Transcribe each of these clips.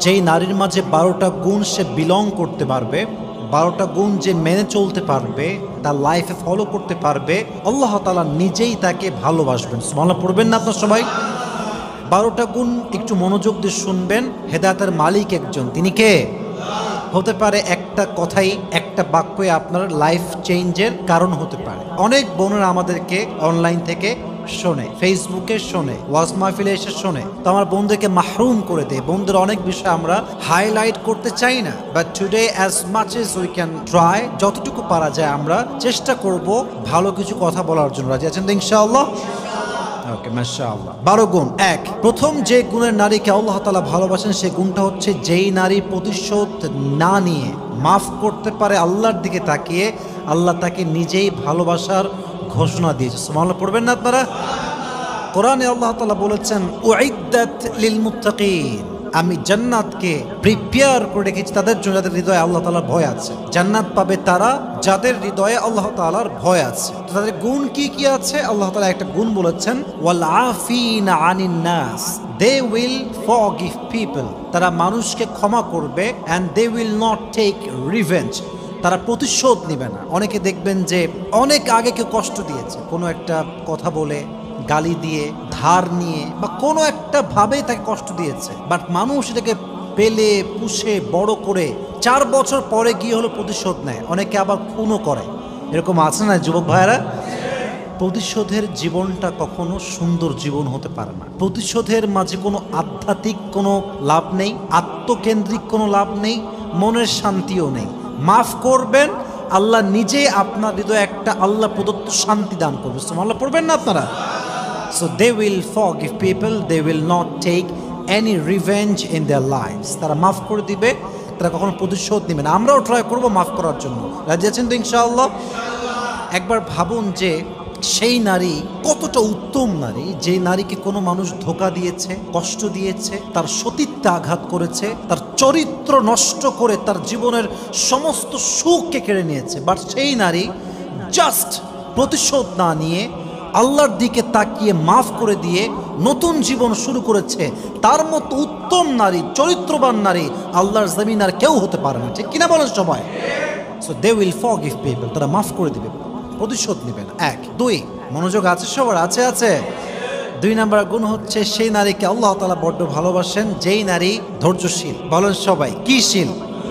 যেই নারীর মাঝে ১২টা গুণ সে বিলং করতে পারবে, ১২টা গুণ যে মেনে চলতে পারবে, তার লাইফে ফলো করতে পারবে, আল্লাহ তাআলা নিজেই তাকে ভালোবাসবেন। সুবহানাল্লাহ পড়বেন না আপনার সবাই? ১২টা গুণ একটু মনোযোগ দিয়ে শুনবেন। হেদায়েতের মালিক একজন, তিনি কে? হতে পারে একটা কথাই, একটা বাক্যই আপনার লাইফ চেঞ্জের কারণ হতে পারে। অনেক বোনেরা আমাদেরকে অনলাইন থেকে শোনে, ফেসবুকে শোনে, ওয়াজ মাহফিলে এসে শোনে, তো আমার বোনদেরকে মাহরুম করে দেয়। বোনদের অনেক বিষয় আমরা হাইলাইট করতে চাই না, but today as much as we can try, যতটুকু পারা যায় আমরা চেষ্টা করব ভালো কিছু কথা বলার জন্য। রাজি আছেন তো ইনশাআল্লাহ? ওকে, মাশাআল্লাহ। ১২ গুণ। এক, প্রথম যে গুণের নারীকে আল্লাহ তাআলা ভালোবাসেন সেই গুণটা হচ্ছে, যেই নারী প্রতিশোধ না নিয়ে মাফ করতে পারে আল্লাহর দিকে তাকিয়ে, আল্লাহ তাকে নিজেই ভালোবাসার ঘোষণা দিয়েছে। সুবহানাল্লাহ পড়বেন না আপনারা? কোরআনে আল্লাহ তাআলা বলেছেন, উইদ্দাত লিল মুত্তাকিন, আমি জান্নাতকে প্রিপেয়ার করে রেখেছি তাদের জন্য যাদের হৃদয়ে আল্লাহ তাআলার ভয় আছে। জান্নাত পাবে তারা যাদের হৃদয়ে আল্লাহ তাআলার ভয় আছে। তাদের গুণ কি কি আছে? আল্লাহ তাআলা একটা গুণ বলেছেন, ওয়াল আফিনা আনিন নাস, দে উইল ফরগিভ পিপল, তারা মানুষকে ক্ষমা করবে, and they will not take revenge, তারা প্রতিশোধ নেবে না। অনেকে দেখবেন যে অনেক আগে কেউ কষ্ট দিয়েছে, কোনো একটা কথা বলে, গালি দিয়ে, ধার নিয়ে, বা কোনো একটা ভাবে তাকে কষ্ট দিয়েছে, বাট মানুষ এটাকে পেলে পুষে বড় করে 4 বছর পরে গিয়ে হলো প্রতিশোধ নেয়। অনেকে আবার খুনও করে। এরকম আছে না যুবক ভাইয়েরা? প্রতিশোধের জীবনটা কখনো সুন্দর জীবন হতে পারে না। প্রতিশোধের মাঝে কোনো আধ্যাত্মিক কোনো লাভ নেই, আত্মকেন্দ্রিক কোনো লাভ নেই, মনের শান্তিও নেই। মাফ করবেন, আল্লাহ নিজে আপনার হৃদয়ে একটা আল্লাহ প্রদত্ত শান্তি দান করবে। সুবহানাল্লাহ পড়বেন না আপনারা? So they will forgive people, they will not take any revenge in their lives. তারা মাফ করে দিবে, তারা কখনো প্রতিশোধ নেবে না। আমরাও ট্রাই করব মাফ করার জন্য। রাজি আছেন তো ইনশাআল্লাহ? একবার ভাবুন যে সেই নারী কতটা উত্তম নারী, যে নারীকে কোনো মানুষ ধোঁকা দিয়েছে, কষ্ট দিয়েছে, তার সতীত্বে আঘাত করেছে, তার চরিত্র নষ্ট করে তার জীবনের সমস্ত সুখকে কেড়ে নিয়েছে, বাট সেই নারী জাস্ট প্রতিশোধ না নিয়ে আল্লাহর দিকে তাকিয়ে মাফ করে দিয়ে নতুন জীবন শুরু করেছে। তার মতো উত্তম নারী, চরিত্রবান নারী আল্লাহর জমিন আর কেউ হতে পারে না। ঠিক কিনা বলেন সবাই? So they will forgive people, তারা মাফ করে দিবে, প্রতিশোধ নেবে না। 1 2 মনোযোগ আছে সবার? আছে। 2 নাম্বার গুণ হচ্ছে, সেই নারীকে আল্লাহ তাআলা বড্ড ভালোবাসেন যেই নারী ধৈর্যশীল। বলেন সবাই, কি শীল?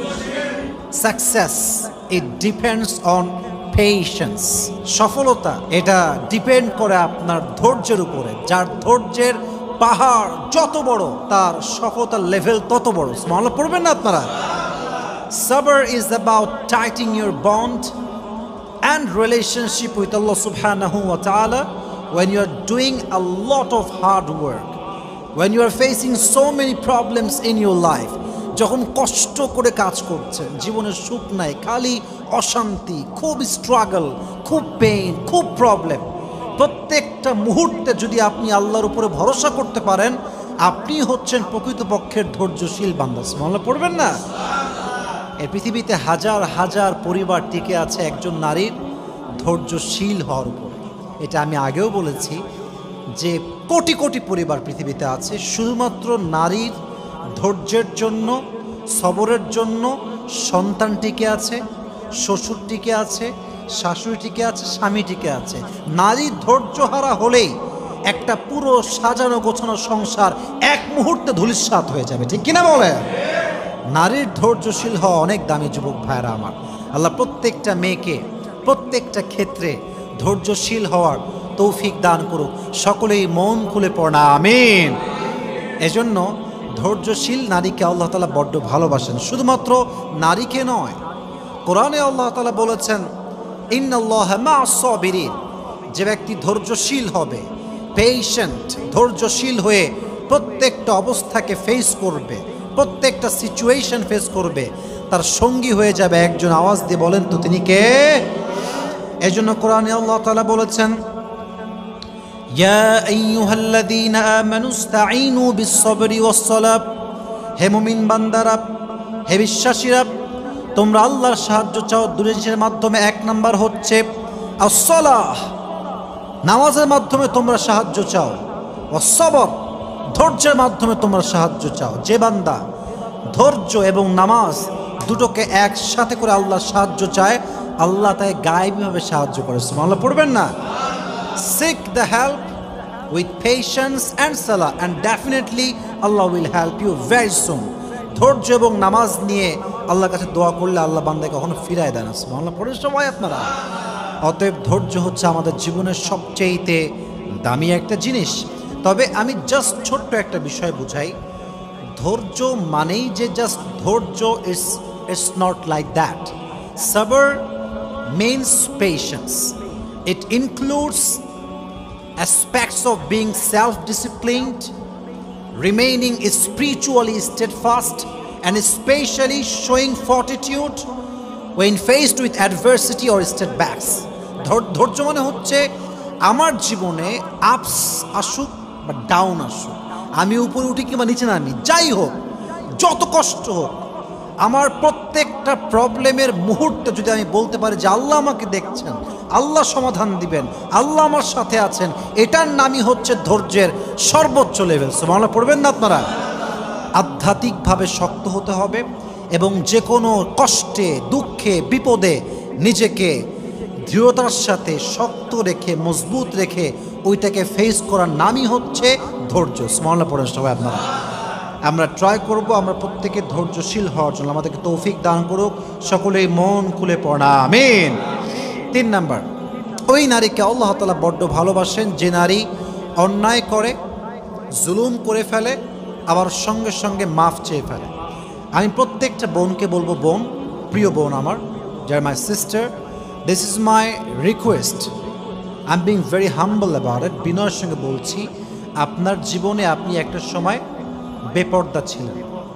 Success it depends on patience. সফলতা এটা ডিপেন্ড করে আপনার ধৈর্যের উপরে। যার ধৈর্যের পাহাড় যত বড়, তার সফলতার লেভেল তত বড়। সুবহানাল্লাহ পড়বেন না আপনারা? Sabr is about tightening your bond and relationship with Allah subhanahu wa ta'ala when you are doing a lot of hard work, when you are facing so many problems in your life. যখন কষ্ট করে কাজ করছেন, জীবনের সুখ নাই, খালি অশান্তি, খুব স্ট্রাগল, খুব পেইন, খুব প্রবলেম, প্রত্যেকটা মুহূর্তে যদি আপনি আল্লাহর উপরে ভরসা করতে পারেন, আপনি হচ্ছেন প্রকৃতপক্ষের ধৈর্যশীল বান্দা। সুবহানাল্লাহ পড়বেন না? এই পৃথিবীতে হাজার হাজার পরিবার টিকে আছে একজন নারীর ধৈর্যশীল হওয়ার উপরে। এটা আমি আগেও বলেছি যে কোটি কোটি পরিবার পৃথিবীতে আছে শুধুমাত্র নারীর ধৈর্যের জন্য, সবরের জন্য। সন্তান টিকে আছে, শ্বশুর টিকে আছে, শাশুড়ি টিকে আছে, স্বামী টিকে আছে। নারী ধৈর্যহারা হলেই একটা পুরো সাজানো গোছানো সংসার এক মুহূর্তে ধূলিসাৎ হয়ে যাবে। ঠিক কিনা বলে? নারীর ধৈর্যশীল হওয়া অনেক দামি যুবক ভাইরা আমার। আল্লাহ প্রত্যেকটা মেয়েকে প্রত্যেকটা ক্ষেত্রে ধৈর্যশীল হওয়ার তৌফিক দান করুক। সকলেই মন খুলে পড়া আমিন। এজন্য ধৈর্যশীল নারীকে আল্লাহ তাআলা বড্ড ভালোবাসেন। শুধুমাত্র নারীকে নয়, কোরআনে আল্লাহ তাআলা বলেছেন, ইন্নাল্লাহা মা'আস সাবিরিন, যে ব্যক্তি ধৈর্যশীল হবে, পেশেন্ট, ধৈর্যশীল হয়ে প্রত্যেকটা অবস্থাকে ফেস করবে, প্রত্যেকটা সিচুয়েশন ফেস করবে, তার সঙ্গী হয়ে যাবে একজন। আওয়াজ দিয়ে বলেন তো তিনি কে? এজন্য কোরআনে আল্লাহ তাআলা বলেছেন, ইয়া আইয়ুহাল্লাযীনা আমানুস্তাঈনু বিস-সাবরি ওয়াস-সালাহ, হে মুমিন বান্দারা, হে বিশ্বাসীরা, তোমরা আল্লাহর সাহায্য চাও দুই জিনিসের মাধ্যমে। 1 নাম্বার হচ্ছে আস-সালাহ, নামাজের মাধ্যমে তোমরা সাহায্য চাও। ওয়াস-সাবর, ধৈর্যের মাধ্যমে তোমরা সাহায্য চাও। যে বান্দা ধৈর্য এবং নামাজ দুটোকে একসাথে করে আল্লাহ সাহায্য চায়, আল্লাহ তাই গায়েবীভাবে সাহায্য করে। সুবহানাল্লাহ পড়বেন না? Seek the help with patience and salah and definitely Allah will help you very soon. ধৈর্য এবং নামাজ নিয়ে আল্লাহর কাছে দোয়া করলে আল্লাহ বান্দাকে কখনো ফিরায় দেয় না। সুবহানাল্লাহ পড়েন সবাই আপনারা। অতএব ধৈর্য হচ্ছে আমাদের জীবনের সবচেয়েতে দামি একটা জিনিস। তবে আমি জাস্ট ছোট্ট একটা বিষয় বুঝাই, ধৈর্য মানেই যে জাস্ট ধৈর্য, ইটস নট লাইক দ্যাট। সবর means patience. It includes aspects of being self-disciplined, remaining spiritually steadfast, and especially showing fortitude when faced with adversity or setbacks. ধৈর্য মানে হচ্ছে আমার জীবনে আপস আসুক বা ডাউন আসুক, আমি উপরে উঠি কিংবা নিচে নামি, যাই হোক, যত কষ্ট হোক, আমার প্রত্যেকটা প্রবলেমের মুহূর্তে যদি আমি বলতে পারি যে আল্লাহ আমাকে দেখছেন, আল্লাহ সমাধান দিবেন, আল্লাহ আমার সাথে আছেন, এটার নামই হচ্ছে ধৈর্যের সর্বোচ্চ লেভেল। সুবহানাল্লাহ পড়বেন না আপনারা? আধ্যাত্মিকভাবে শক্ত হতে হবে এবং যে কোনো কষ্টে, দুঃখে, বিপদে নিজেকে দৃঢ়তার সাথে শক্ত রেখে, মজবুত রেখে ওইটাকে ফেস করার নামই হচ্ছে ধৈর্য। সুবহানাল্লাহ পড়েন সবাই আপনারা। আমরা ট্রাই করব আমরা প্রত্যেকে ধৈর্যশীল হওয়ার জন্য, আমাদেরকে তৌফিক দান করুক, সকলেই মন খুলে পড়া আমিন। 3 নাম্বার, ওই নারীকে আল্লাহ তাআলা বড্ড ভালোবাসেন যে নারী অন্যায় করে, জুলুম করে ফেলে, আবার সঙ্গে সঙ্গে মাফ চেয়ে ফেলে। আমি প্রত্যেকটা বোনকে বলবো, বোন, প্রিয় বোন আমার, যার my sister, this is my request, I am being very humble about it. বিনয়ের সঙ্গে বলছি, আপনার জীবনে আপনি একটা সময় বেপর্দা ছিলেন,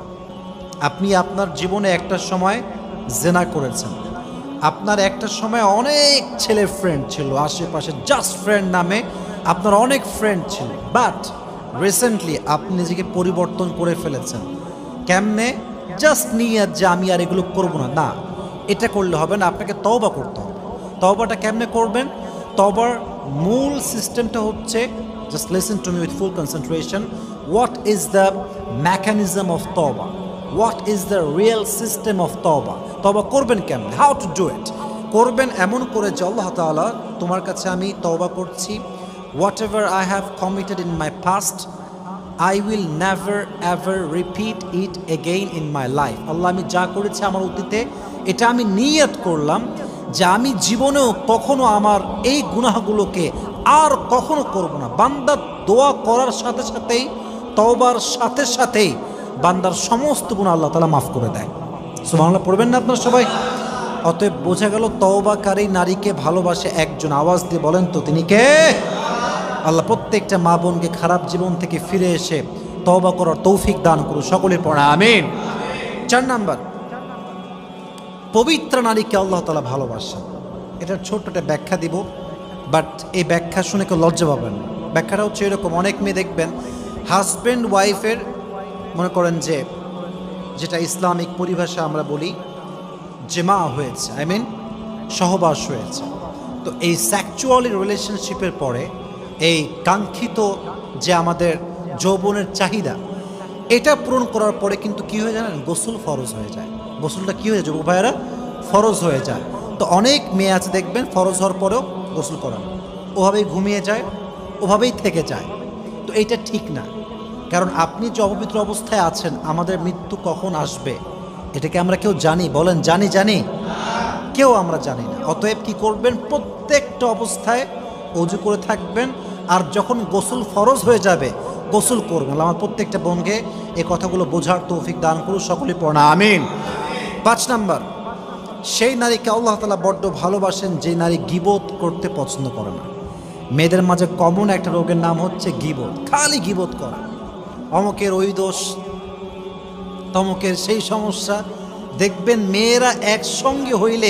আপনি আপনার জীবনে একটা সময় জেনা করেছেন, আপনার একটা সময় অনেক ছেলে ফ্রেন্ড ছিল আশেপাশে, জাস্ট ফ্রেন্ড নামে আপনার অনেক ফ্রেন্ড ছিল, বাট রিসেন্টলি আপনি নিজেকে পরিবর্তন করে ফেলেছেন। কেমনে? জাস্ট নিয়ে যে আমি আর এগুলো করবো না, না, এটা করলে হবে না, আপনাকে তওবা করতে হবে। তওবাটা কেমনে করবেন? তওবার মূল সিস্টেমটা হচ্ছে, just listen to me with full concentration. What is the mechanism of tawbah? What is the real system of tawbah? tawbah করবেন কেমন? How to do it? করবেন এমন করে যে আল্লাহ তাআলা, তোমার কাছে আমি তওবা করছি, whatever I have committed in my past, I will never ever repeat it again in my life. আল্লাহ, আমি যা করেছি আমার অতীতে, এটা আমি নিয়ত করলাম যে আমি জীবনেও কখনো আমার এই গুনাহগুলোকে আর কখনো করব না। বান্দা দোয়া করার সাথে সাথেই, তওবার সাথে সাথেই বান্দার সমস্ত গুনাহ আল্লাহ তাআলা মাফ করে দেয়। সুবহানাল্লাহ পড়বেন না আপনারা সবাই? অতএব বোঝা গেল তওবাকারী নারীকে ভালোবাসে একজন। আওয়াজ দিয়ে বলেন তো তিনি কে? আল্লাহ প্রত্যেকটা মা বোনকে খারাপ জীবন থেকে ফিরে এসে তওবা করার তৌফিক দান করুন, সকলের পড়া আমিন। 4 নাম্বার, পবিত্র নারীকে আল্লাহ তাআলা ভালোবাসেন। এটার ছোট্ট একটা ব্যাখ্যা দিব, বাট এই ব্যাখ্যা শুনে কেউ লজ্জা পাবেন না। ব্যাখ্যাটা হচ্ছে এরকম, অনেক মেয়ে দেখবেন হাজব্যান্ড ওয়াইফের, মনে করেন যে যেটা ইসলামিক পরিভাষা আমরা বলি জেমা হয়েছে, আই মিন সহবাস হয়েছে। তো এই সেক্সুয়ালি রিলেশনশিপের পরে এই কাঙ্ক্ষিত যে আমাদের যৌবনের চাহিদা, এটা পূরণ করার পরে কিন্তু কী হয়ে জানেন? গোসল ফরজ হয়ে যায়। গোসলটা কী হয়ে যায় যুবক ভাইয়েরা? ফরজ হয়ে যায়। তো অনেক মেয়ে আছে দেখবেন ফরজ হওয়ার পরেও গোসল করা, ওভাবেই ঘুমিয়ে যায়, ওভাবেই থেকে যায়। তো এইটা ঠিক না, কারণ আপনি যে অপবিত্র অবস্থায় আছেন, আমাদের মৃত্যু কখন আসবে এটাকে আমরা কেউ জানি? বলেন, জানি? কেউ আমরা জানি না। অতএব কি করবেন? প্রত্যেকটা অবস্থায় ওযু করে থাকবেন, আর যখন গোসল ফরজ হয়ে যাবে গোসল করবেন। আমার প্রত্যেকটা বোনকে এই কথাগুলো বোঝার তৌফিক দান করুন, সকলে পড়া আমিন। 5 নাম্বার, সেই নারীকে আল্লাহ তাআলা বড্ড ভালোবাসেন যে নারী গীবত করতে পছন্দ করে না। মেয়েদের মাঝে কমন একটা রোগের নাম হচ্ছে গীবত, খালি গীবত করা, অমুকের ওই দোষ, তমুকের সেই সমস্যা। দেখবেন মেয়েরা একসঙ্গে হইলে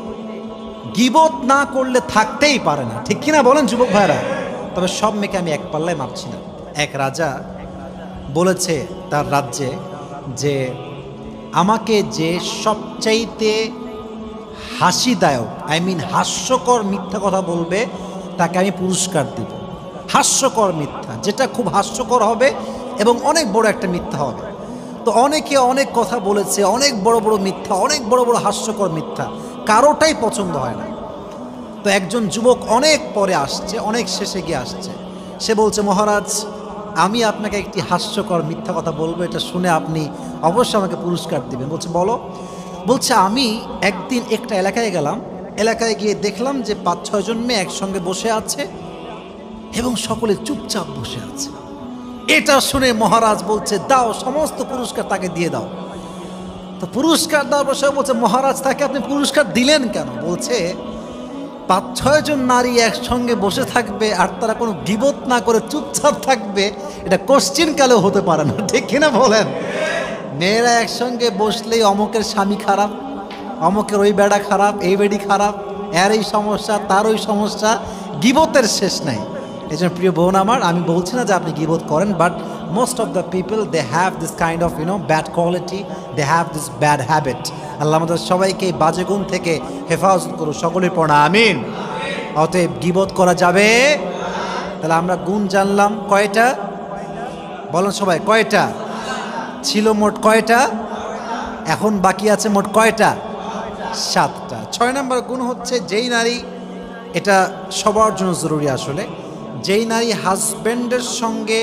গীবত না করলে থাকতেই পারে না, ঠিক কিনা বলেন যুবক ভাইরা? তবে সব মেয়েকে আমি এক পাল্লায় মাপছি না। এক রাজা বলেছে তার রাজ্যে যে আমাকে যে সবচাইতে হাসিদায়ক, আই মিন হাস্যকর মিথ্যা কথা বলবে তাকে আমি পুরস্কার দিব। হাস্যকর মিথ্যা, যেটা খুব হাস্যকর হবে এবং অনেক বড় একটা মিথ্যা হবে। তো অনেকে অনেক কথা বলেছে, অনেক বড় বড় মিথ্যা, অনেক বড় বড় হাস্যকর মিথ্যা, কারোটাই পছন্দ হয় না। তো একজন যুবক অনেক পরে আসছে, অনেক শেষে গিয়ে আসছে, সে বলছে, মহারাজ আমি আপনাকে একটি হাস্যকর মিথ্যা কথা বলবো, এটা শুনে আপনি অবশ্যই আমাকে পুরস্কার দিবেন। বলছে বলো। বলছে আমি একদিন একটা এলাকায় গেলাম, এলাকায় গিয়ে দেখলাম যে 5-6 জন মেয়ে একসঙ্গে বসে আছে এবং সকলে চুপচাপ বসে আছে। এটা শুনে মহারাজ বলছে দাও, সমস্ত পুরস্কার তাকে দিয়ে দাও। তো পুরস্কার দেওয়ার পর সে বলছে, মহারাজ তাকে আপনি পুরস্কার দিলেন কেন? বলছে 5-6 জন নারী একসঙ্গে বসে থাকবে আর তারা কোনো গীবত না করে চুপচাপ থাকবে, এটা কোশ্চিন কালেও হতে পারে না, ঠিক কিনা বলেন? মেয়েরা একসঙ্গে বসলেই অমুকের স্বামী খারাপ, অমুকের ওই বেড়া খারাপ, এই বেড়ি খারাপ, এর এই সমস্যা, তার ওই সমস্যা, গীবতের শেষ নাই। এই জন্য প্রিয় বোন আমার, আমি বলছি না যে আপনি গীবত করেন, but most of the people they have this kind of bad quality, they have this bad habit. Allah আমাদের সবাইকে এই বাজে গুণ থেকে হেফাজত করুন, সকলের পড়া আমিন। অতএব গীবত করা যাবে। তাহলে আমরা গুণ জানলাম কয়টা? বলেন সবাই, কয়টা ছিল মোট? কয়টা? এখন বাকি আছে মোট কয়টা? 7টা। 6 নম্বর গুণ হচ্ছে, যেই নারী, এটা সবার জন্য জরুরি আসলে, যেই নারী হাজব্যান্ডের সঙ্গে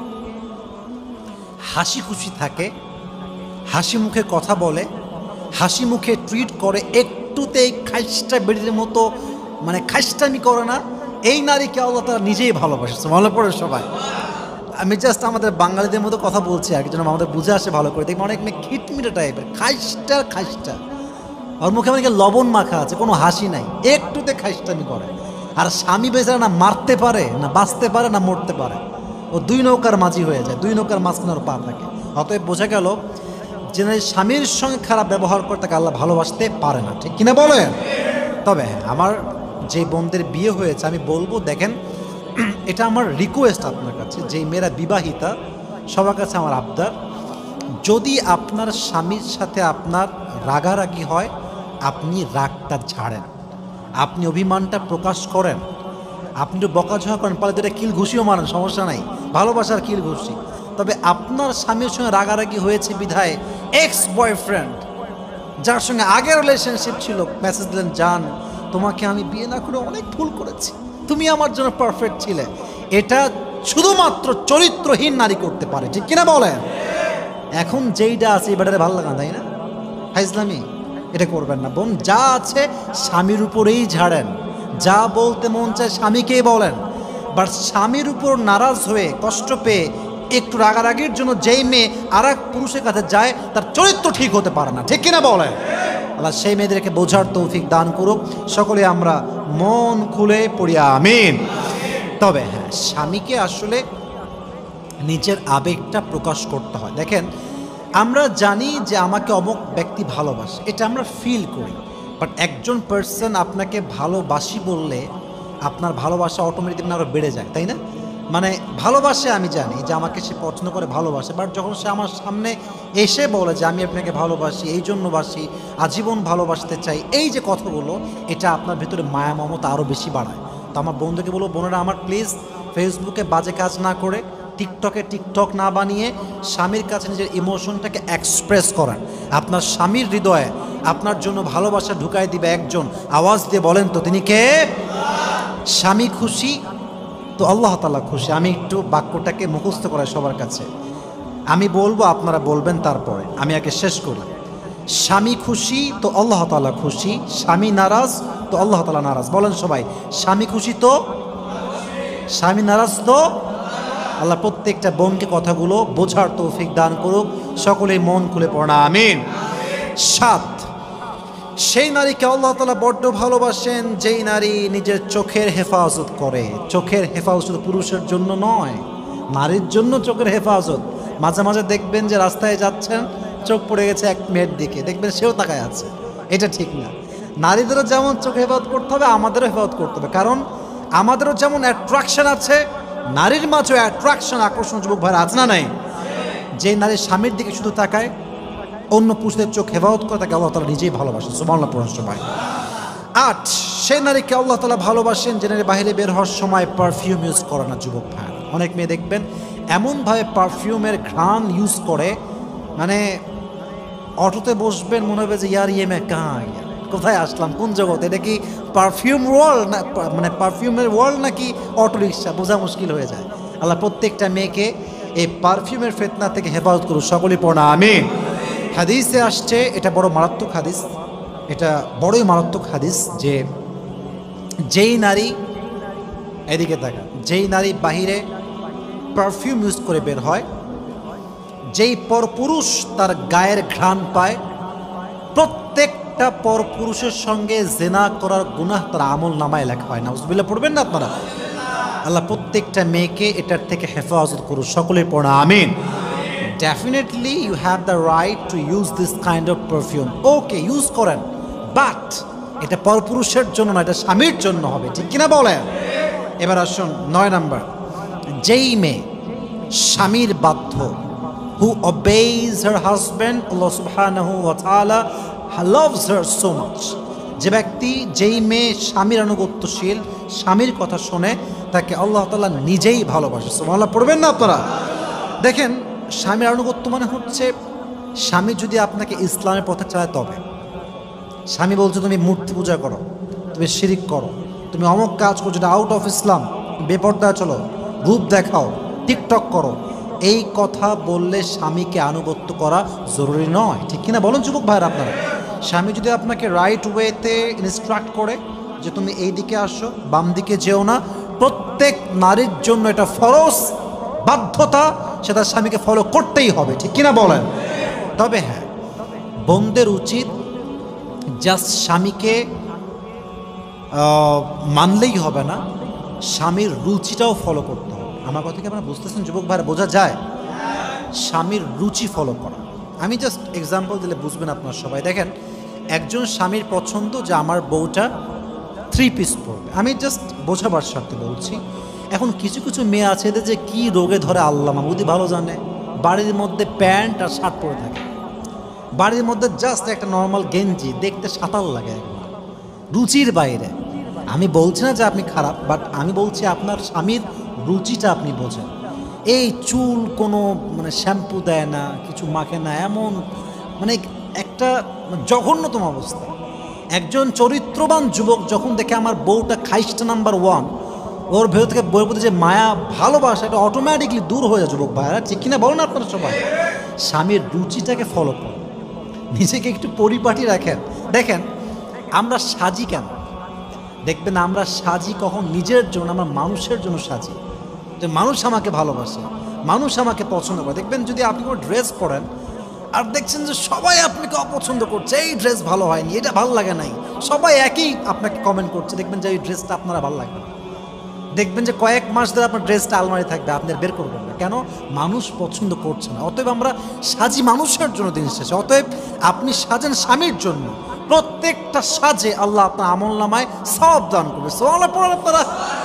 হাসি খুশি থাকে, হাসি মুখে কথা বলে, হাসি মুখে ট্রিট করে, একটুতেই খাইস্টা বেড়ির মতো মানে খাইস্টামি করে না, এই নারীকে আল্লাহ তাআলা নিজেই ভালোবাসে। মনে পড়ে সবাই? আমি জাস্ট আমাদের বাঙালিদের মতো কথা বলছি আর কি, যেন আমাদের বুঝে আসে ভালো করে। দেখবেন অনেক মেয়ে খিটমিটে টাইপের, খাইস্টা, ওর মুখে অনেকে লবণ মাখা আছে, কোনো হাসি নাই, একটুতে খাইস্টামি করে। আর স্বামী বেচারা না মারতে পারে, না বাঁচতে পারে, না মরতে পারে, ও 2 নৌকার মাঝি হয়ে যায়, 2 নৌকার মাঝখানে ওর পা থাকে। অতএব বোঝা গেল যে স্বামীর সঙ্গে খারাপ ব্যবহার করে তাকে আল্লাহ ভালোবাসতে পারে না, ঠিক কিনা বলেন? তবে হ্যাঁ, আমার যে বোনদের বিয়ে হয়েছে আমি বলবো, দেখেন এটা আমার রিকোয়েস্ট আপনার কাছে, যেই মেয়েরা বিবাহিতা, সবার কাছে আমার আবদার, যদি আপনার স্বামীর সাথে আপনার রাগারাগি হয়, আপনি রাগটা ঝাড়েন, আপনি অভিমানটা প্রকাশ করেন, আপনি একটু বকাঝকা করেন, পালে দুটা কিল ঘুষিও মারেন, সমস্যা নাই, ভালোবাসার কিল ঘুষি। তবে আপনার স্বামীর সঙ্গে রাগারাগি হয়েছে বিধায় এক্স বয়ফ্রেন্ড, যার সঙ্গে আগের রিলেশনশিপ ছিল, মেসেজ দিলেন, জান তোমাকে আমি বিয়ে না করে অনেক ভুল করেছি, তুমি আমার জন্য পারফেক্ট ছিলে, এটা শুধুমাত্র চরিত্রহীন নারী করতে পারে, ঠিক কিনা বলেন? এখন যেইটা আছে এই ব্যাটারে ভালো লাগা, তাই না? হাইজলামি এটা করবেন না বোন। যা আছে স্বামীর উপরেই ঝাড়েন, যা বলতে মন চায় স্বামীকেই বলেন। বাট স্বামীর উপর নারাজ হয়ে, কষ্ট পেয়ে, একটু রাগারাগির জন্য যেই মেয়ে আর এক পুরুষের কাছে যায়, তার চরিত্র ঠিক হতে পারে না, ঠিক কিনা বলেন? আল্লাহ সেই মেয়েদেরকে বোঝার তৌফিক দান করুক। সকলে আমরা মন খুলে পড়ি আমিন। তবে হ্যাঁ, স্বামীকে আসলে নিজের আবেগটা প্রকাশ করতে হয়। দেখেন, আমরা জানি যে আমাকে অমুক ব্যক্তি ভালোবাসে, এটা আমরা ফিল করি, বাট একজন পার্সন আপনাকে ভালোবাসি বললে আপনার ভালোবাসা অটোমেটিক আরও বেড়ে যায়, তাই না? মানে ভালোবাসে, আমি জানি যে আমাকে সে পছন্দ করে, ভালোবাসে, বাট যখন সে আমার সামনে এসে বলে যে আমি আপনাকে ভালোবাসি, এই জন্য বাসি, আজীবন ভালোবাসতে চাই, এই যে কথাগুলো, এটা আপনার ভিতরে মায়া মমতা আরও বেশি বাড়ায়। তো আমার বন্ধুকে বলবো, বোনেরা আমার প্লিজ ফেসবুকে বাজে কাজ না করে, টিকটকে টিকটক না বানিয়ে স্বামীর কাছে নিজের ইমোশনটাকে এক্সপ্রেস করেন। আপনার স্বামীর হৃদয়ে আপনার জন্য ভালোবাসা ঢুকাই দিবে একজন, আওয়াজ দিয়ে বলেন তো তিনি কে? স্বামী খুশি তো আল্লাহ তাআলা খুশি। আমি একটু বাক্যটাকে মুখস্থ করাই সবার কাছে, আমি বলবো, আপনারা বলবেন, তারপরে আমি আগে শেষ করি। স্বামী খুশি তো আল্লাহ তাআলা খুশি, স্বামী নারাজ তো আল্লাহ তাআলা নারাজ। বলেন সবাই, স্বামী খুশি তো, স্বামী নারাজ তো আল্লাহ। প্রত্যেকটা বোনকে কথাগুলো বোঝার তৌফিক দান করুক, সকলেই মন খুলে পড়া আমিন। 7, সেই নারীকে আল্লাহ তাআলা বড্ড ভালোবাসেন যেই নারী নিজের চোখের হেফাজত করে। চোখের হেফাজত পুরুষের জন্য নয়, নারীর জন্য চোখের হেফাজত। মাঝে মাঝে দেখবেন যে রাস্তায় যাচ্ছেন, চোখ পড়ে গেছে এক মেয়ের দিকে, দেখবেন সেও তাকায় আছে, এটা ঠিক না। নারীদেরও যেমন চোখে হেফাজত করতে হবে, আমাদেরও হেফাজত করতে হবে, কারণ আমাদেরও যেমন অ্যাট্রাকশন আছে, নারীর মাঝেও অ্যাট্রাকশন, আকর্ষণ যুবক ভাইরা আছে না নাই? যে নারী স্বামীর দিকে শুধু তাকায়, অন্য পুরুষদের চোখ হেফাজত করে, তাকে আল্লাহ তাআলা নিজেই ভালোবাসেন। সুবহানাল্লাহ পড়ুন সবাই। 8, সেই নারীকে আল্লাহ তাআলা ভালোবাসেন যে নারী বাইরে বের হওয়ার সময় পারফিউম ইউজ করে না। যুবক ভাই, অনেক মেয়ে দেখবেন এমনভাবে পারফিউমের ঘ্রাণ ইউজ করে, মানে অটোতে বসবেন মনে হবে যে ইয়ার ইয়ে মে কাঁ কোথায় আসলাম, কোন জগৎ, এটা কি পারফিউম ওয়ার্ল্ড না, মানে পারফিউমের ওয়ার্ল্ড নাকি অটো রিক্সা, বোঝা মুশকিল হয়ে যায়। আল্লাহ প্রত্যেকটা মেয়েকে এই পারফিউমের ফিতনা থেকে হেফাজত করুন, সকলেই পড়া আমিন। হাদিসে আসছে, এটা বড় মারাত্মক হাদিস, এটা বড়ই মারাত্মক হাদিস, যে যেই নারী, এদিকে দেখা, যেই নারী বাহিরে পারফিউম ইউজ করে বের হয়, যেই পরপুরুষ তার গায়ের ঘ্রাণ পায়, প্রত্যেকটা পরপুরুষের সঙ্গে জেনা করার গুনাহ তার আমল নামায় লেখা হয়। নাউজুবিল্লাহ পড়বেন না আপনারা? আল্লাহ প্রত্যেকটা মেয়েকে এটার থেকে হেফাজত করুন, সকলের পড়া আমিন। Definitely you have the right to use this kind of perfume, okay use করেন, বাট এটা পরপুরুষের জন্য না, এটা স্বামীর জন্য হবে, ঠিক কিনা বলেন? এবার আসুন 9 নাম্বার, যেই মেয়ে স্বামীর বাধ্য, who obeys her husband, Allah subhanahu wa ta'ala loves her so much, যে ব্যক্তি, যেই মেয়ে স্বামীর আনুগত্যশীল, স্বামীর কথা শোনে, তাকে আল্লাহ তাআলা নিজেই ভালোবাসে। সুবহানাল্লাহ পড়বেন না আপনারা? দেখেন, স্বামীর আনুগত্য মানে হচ্ছে, স্বামী যদি আপনাকে ইসলামের পথে চালায়, তবে স্বামী বলছে তুমি মূর্তি পূজা করো, তুমি শিরিক করো, তুমি অমুক কাজ করো যেটা আউট অফ ইসলাম, বেপরদা চলো, রূপ দেখাও, টিকটক করো, এই কথা বললে স্বামীকে আনুগত্য করা জরুরি নয়, ঠিক কিনা বলুন যুবক ভাইরা আপনারা? স্বামী যদি আপনাকে রাইট ওয়েতে ইনস্ট্রাক্ট করে যে তুমি এই দিকে আসো, বাম দিকে যেও না, প্রত্যেক নারীর জন্য এটা ফরজ বাধ্যতা, সেটা স্বামীকে ফলো করতেই হবে, ঠিক কিনা বলেন? তবে হ্যাঁ, বোনদের উচিত জাস্ট স্বামীকে মানলেই হবে না, স্বামীর রুচিটাও ফলো করতে হবে। আমার কথা কি আপনারা বুঝতেছেন যুবক ভাইরা? বোঝা যায়? স্বামীর রুচি ফলো করা, আমি জাস্ট এক্সাম্পল দিলে বুঝবেন আপনারা সবাই। দেখেন, একজন স্বামীর পছন্দ যে আমার বউটা 3 পিস পরবে, আমি জাস্ট বোঝাবার স্বার্থে বলছি। এখন কিছু কিছু মেয়ে আছে এদের যে কী রোগে ধরে আল্লাহ মাহবুদি ভালো জানে, বাড়ির মধ্যে প্যান্ট আর শার্ট পরে থাকে, বাড়ির মধ্যে জাস্ট একটা নর্মাল গেঞ্জি, দেখতে সাঁতার লাগে, একবার রুচির বাইরে। আমি বলছি না যে আপনি খারাপ, বাট আমি বলছি আপনার স্বামীর রুচিটা আপনি বোঝেন। এই চুল কোনো মানে শ্যাম্পু দেয় না, কিছু মাখে না, এমন মানে একটা জঘন্যতম অবস্থা। একজন চরিত্রবান যুবক যখন দেখে আমার বউটা খাইস্টা নাম্বার 1, ওর ভেতর থেকে বইয়ের প্রতি যে মায়া ভালোবাসা, এটা অটোমেটিকলি দূর হয়ে যায় যুবক ভাইরা, ঠিক কিনা বলেন আপনারা সবাই? স্বামীর রুচিটাকে ফলো করুন, নিজেকে একটু পরিপাটি রাখেন। দেখেন, আমরা সাজি কেন? দেখবেন আমরা সাজি কখন নিজের জন্য, আমরা মানুষের জন্য সাজি, যে মানুষ আমাকে ভালোবাসে, মানুষ আমাকে পছন্দ করে। দেখবেন যদি আপনি কোনো ড্রেস পরেন আর দেখছেন যে সবাই আপনাকে অপছন্দ করছে, এই ড্রেস ভালো হয়নি, এটা ভালো লাগে নাই, সবাই একই আপনাকে কমেন্ট করছে, দেখবেন যে এই ড্রেসটা আপনারা ভালো লাগবে না। দেখবেন যে কয়েক মাস ধরে আপনার ড্রেসটা আলমারি থাকবে, আপনি বের করবেন না, কেন? মানুষ পছন্দ করছে না। অতএব আমরা সাজি মানুষের জন্য দিন শেষে, অতএব আপনি সাজেন স্বামীর জন্য, প্রত্যেকটা সাজে আল্লাহ আপনার আমল নামায় সওয়াব দান করবে। সুবহানাল্লাহ পড়েন আপনারা?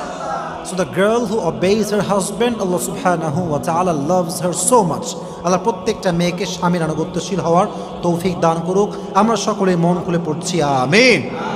So the girl who obeys her husband, Allah subhanahu wa ta'ala loves her so much. আল্লাহ প্রত্যেকটা মেয়েকে স্বামীর আনুগত্যশীল হওয়ার তৌফিক দান করুক। আমরা সকলে মন খুলে পড়ছি আমিন।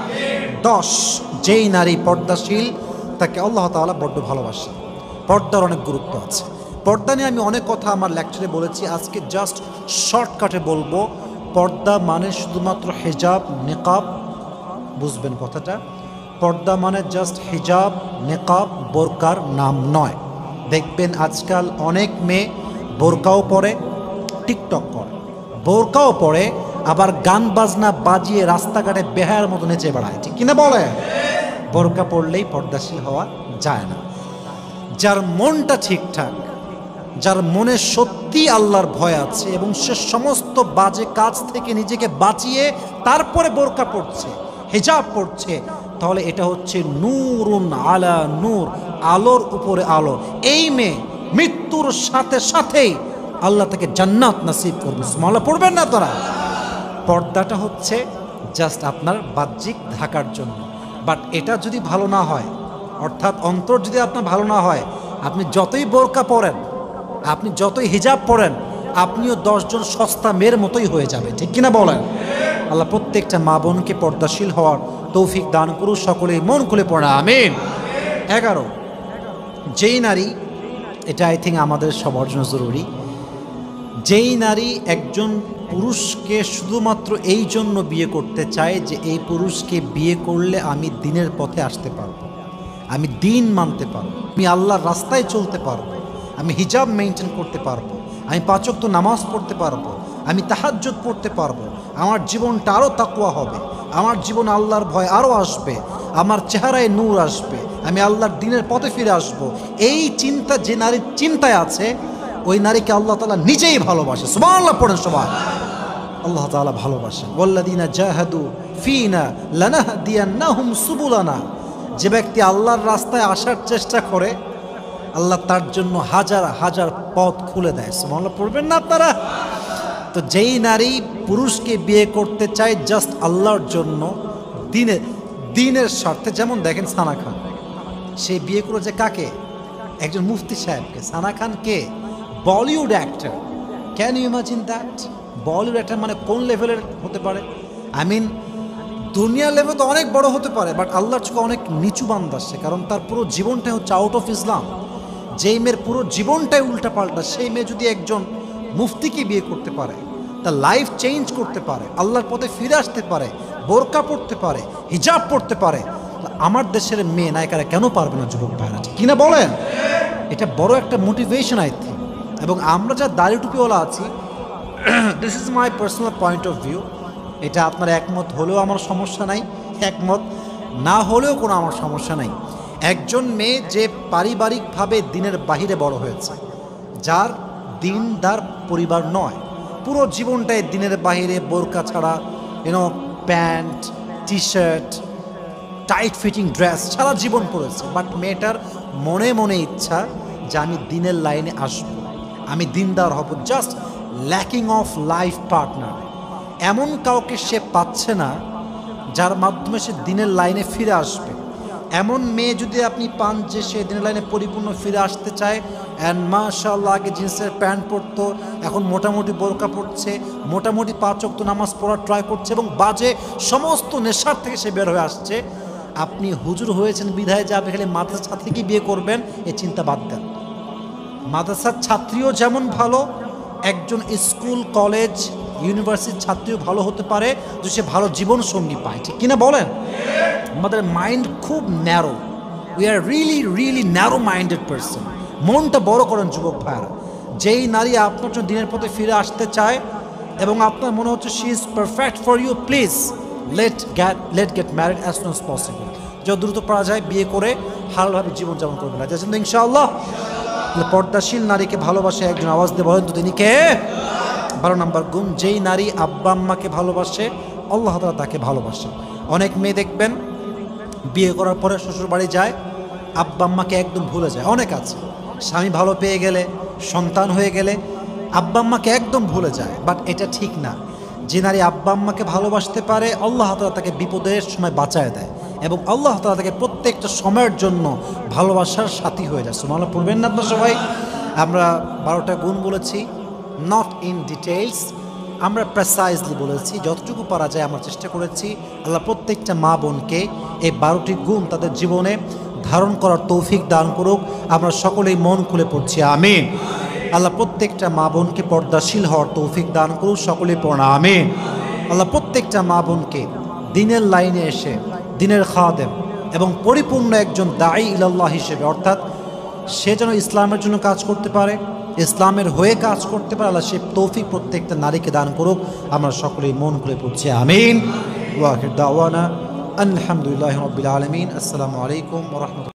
10, যেই নারী পর্দাশীল তাকে আল্লাহ তাআলা বড্ড ভালোবাসে। পর্দার অনেক গুরুত্ব আছে। পর্দা নিয়ে আমি অনেক কথা আমার লেকচারে বলেছি, আজকে জাস্ট শর্টকাটে বলবো। পর্দা মানে শুধুমাত্র হিজাব, নিকাব, বুঝবেন কথাটা? পর্দা মানে জাস্ট হিজাব, নিকাব, বোরকার নাম নয়। দেখবেন আজকাল অনেক মেয়ে বোরকাও পরে, টিকটক করে, বোরকাও পরে, আবার গান বাজনা বাজিয়ে রাস্তাঘাটে বেহায়ার মতো নেচে বেড়ায়, ঠিক কিনা বলে? বোরকা পড়লেই পর্দাশীল হওয়া যায় না। যার মনটা ঠিকঠাক, যার মনে সত্যি আল্লাহর ভয় আছে এবং সে সমস্ত বাজে কাজ থেকে নিজেকে বাঁচিয়ে তারপরে বোরকা পড়ছে, হিজাব পড়ছে, তাহলে এটা হচ্ছে নূরুন আলা নূর, আলোর উপরে আলো। এই মেয়ে মৃত্যুর সাথে সাথেই আল্লাহ তাকে জান্নাত নসিব করবে। সুবহানাল্লাহ পড়বেন না তারা? পর্দাটা হচ্ছে জাস্ট আপনার বাহ্যিক ঢাকার জন্য, বাট এটা যদি ভালো না হয়, অর্থাৎ অন্তর যদি আপনার ভালো না হয়, আপনি যতই বোরকা পরেন, আপনি যতই হিজাব পরেন, আপনিও 10 জন সস্তা মেয়ের মতোই হয়ে যাবে, ঠিক কিনা বলেন? আল্লাহ প্রত্যেকটা মা বোনকে পর্দাশীল হওয়ার তৌফিক দান করুন, সকলেই মন খুলে পড়া আমিন। 11, যেই নারী, এটা আই থিঙ্ক আমাদের সবার জন্য জরুরি, যেই নারী একজন পুরুষকে শুধুমাত্র এই জন্য বিয়ে করতে চায় যে এই পুরুষকে বিয়ে করলে আমি দ্বীনের পথে আসতে পারবো, আমি দ্বীন মানতে পারবো, আমি আল্লাহর রাস্তায় চলতে পারবো, আমি হিজাব মেনটেন করতে পারবো, আমি 5 ওয়াক্ত নামাজ পড়তে পারবো, আমি তাহাজ্জুদ পড়তে পারবো, আমার জীবনটা আরও তাকওয়া হবে, আমার জীবন আল্লাহর ভয় আরও আসবে, আমার চেহারায় নূর আসবে, আমি আল্লাহর দ্বীনের পথে ফিরে আসবো, এই চিন্তা যে নারীর চিন্তায় আছে ওই নারীকে আল্লাহ তাআলা নিজেই ভালোবাসে। সুবহানাল্লাহ পড়েন সবাই। আল্লাহ তাআলা ভালোবাসেন। ওয়াল্লাযীনা জাহাদু ফীনা লানাহদিয়ান্নাহুম সুবুলানা। যে ব্যক্তি আল্লাহর রাস্তায় আসার চেষ্টা করে আল্লাহ তার জন্য হাজার হাজার পথ খুলে দেয়। সুবহানাল্লাহ পড়বেন না আপনারা? তো যেই নারী পুরুষকে বিয়ে করতে চায় জাস্ট আল্লাহর জন্য, দ্বীনের স্বার্থে, যেমন দেখেন সানা খান, সে বিয়ে করেছে কাকে? একজন মুফতি সাহেবকে। সানা খান কে? Bollywood actor. Can you imagine that? Bollywood actor মানে কোন লেভেলের হতে পারে? আই মিন দুনিয়ার লেভেল তো অনেক বড় হতে পারে, বাট আল্লাহর চোখে অনেক নিচু বান্দা সে, কারণ তার পুরো জীবনটাই হচ্ছে আউট অফ ইসলাম। যেই মেয়ের পুরো জীবনটাই উল্টাপাল্টা, সেই মেয়ে যদি একজন মুফতিকে বিয়ে করতে পারে, তার লাইফ চেঞ্জ করতে পারে, আল্লাহর পথে ফিরে আসতে পারে, বোরকা পড়তে পারে, হিজাব পড়তে পারে, আমার দেশের মেয়ে নায়িকারা কেন পারবে না? যুবক ভাইরা ঠিক কিনা বলেন? এটা বড় একটা মোটিভেশন আই থিঙ্ক। এবং আমরা যা দাড়ি টুপিওয়ালা আছি, this is my personal point of view, এটা আপনার একমত হলেও আমার সমস্যা নাই, একমত না হলেও কোনো আমার সমস্যা নাই। একজন মেয়ে যে পারিবারিকভাবে দ্বীনের বাহিরে বড় হয়েছে, যার দ্বীনদার পরিবার নয়, পুরো জীবনটাই দ্বীনের বাহিরে বোরকা ছাড়া, pant, T shirt, tight fitting dress সারা জীবন পরেছে, বাট মেয়েটার মনে মনে ইচ্ছা যে আমি দ্বীনের লাইনে আসব, আমি দ্বীনদার হব, just lacking of life partner. এমন কাউকে সে পাচ্ছে না যার মাধ্যমে সে দ্বীনের লাইনে ফিরে আসবে। এমন মেয়ে যদি আপনি পান যে সে দ্বীনের লাইনে পরিপূর্ণ ফিরে আসতে চায়, অ্যান্ড মাশাআল্লাহ আগে জিন্সের প্যান্ট পরতো, এখন মোটামুটি বোরকা পড়ছে, মোটামুটি 5 ওয়াক্ত নামাজ পড়ার ট্রাই করছে, এবং বাজে সমস্ত নেশার থেকে সে বের হয়ে আসছে, আপনি হুজুর হয়েছেন বিধায় যে আপনি খালি মাদ্রাসার ছাত্রীকে বিয়ে করবেন, এ চিন্তা বাদ দেন। মাদ্রাসার ছাত্রীও যেমন ভালো, একজন স্কুল, কলেজ, ইউনিভার্সিটির ছাত্রীও ভালো হতে পারে যদি সে ভালো জীবন সঙ্গী পায়। ঠিক কিনা বলেন? আমাদের মাইন্ড খুব narrow, we are really really narrow minded person. মনটা বড় করেন যুবক ভাইয়ারা। যেই নারী আপনার জন্য দিনের পথে ফিরে আসতে চায় এবং আপনার মনে হচ্ছে she is perfect for you, please let get married as soon as possible. যত দ্রুত পারা যায় বিয়ে করে হালালভাবে জীবনযাপন করবেন। আছেন তো ইনশাআল্লাহ? পর্দাশীল নারীকে ভালোবাসে একজন, আওয়াজ দিয়ে বলেন তো তিনি কে? 12 নম্বর গুণ, যেই নারী আব্বা আম্মাকে ভালোবাসে আল্লাহ তাআলা তাকে ভালোবাসে। অনেক মেয়ে দেখবেন বিয়ে করার পরে শ্বশুর বাড়ি যায়, আব্বা আম্মাকে একদম ভুলে যায়। অনেক আছে, স্বামী ভালো পেয়ে গেলে, সন্তান হয়ে গেলে আব্বা আম্মাকে একদম ভুলে যায়, বাট এটা ঠিক না। যে নারী আব্বা আম্মাকে ভালোবাসতে পারে আল্লাহ তাআলা তাকে বিপদের সময় বাঁচায় দেয়, এবং আল্লাহ তাআলা তাকে প্রত্যেকটা সময়ের জন্য ভালোবাসার সাথী হয়ে যায়। সুবহানাল্লাহ পড়বেন না আপনারা সবাই? আমরা 12টা গুণ বলেছি, নট ইন ডিটেইলস, আমরা প্রেসাইজলি বলেছি, যতটুকু পারা যায় আমরা চেষ্টা করেছি। আল্লাহ প্রত্যেকটা মা বোনকে এই 12টি গুণ তাদের জীবনে ধারণ করার তৌফিক দান করুক। আমরা সকলেই মন খুলে পড়ছি আমিন। আল্লাহ প্রত্যেকটা মা বোনকে পর্দাশীল হওয়ার তৌফিক দান করুক, সকলেই পড়া আমিন। আল্লাহ প্রত্যেকটা মা বোনকে দ্বীনের লাইনে এসে দ্বীনের খাদেম এবং পরিপূর্ণ একজন দাঈ ইলাল্লাহ হিসেবে, অর্থাৎ সে যেন ইসলামের জন্য কাজ করতে পারে, ইসলামের হয়ে কাজ করতে পারে, আল্লাহ সে তৌফিক প্রত্যেকটা নারীকে দান করুক। আমরা সকলেই মন খুলে পড়ছি আমিন। ওয়া আখির দাওয়ানা আলহামদুলিল্লাহি রাব্বিল আলামিন। আসসালামু আলাইকুম ওয়া রাহমাতুল্লাহ।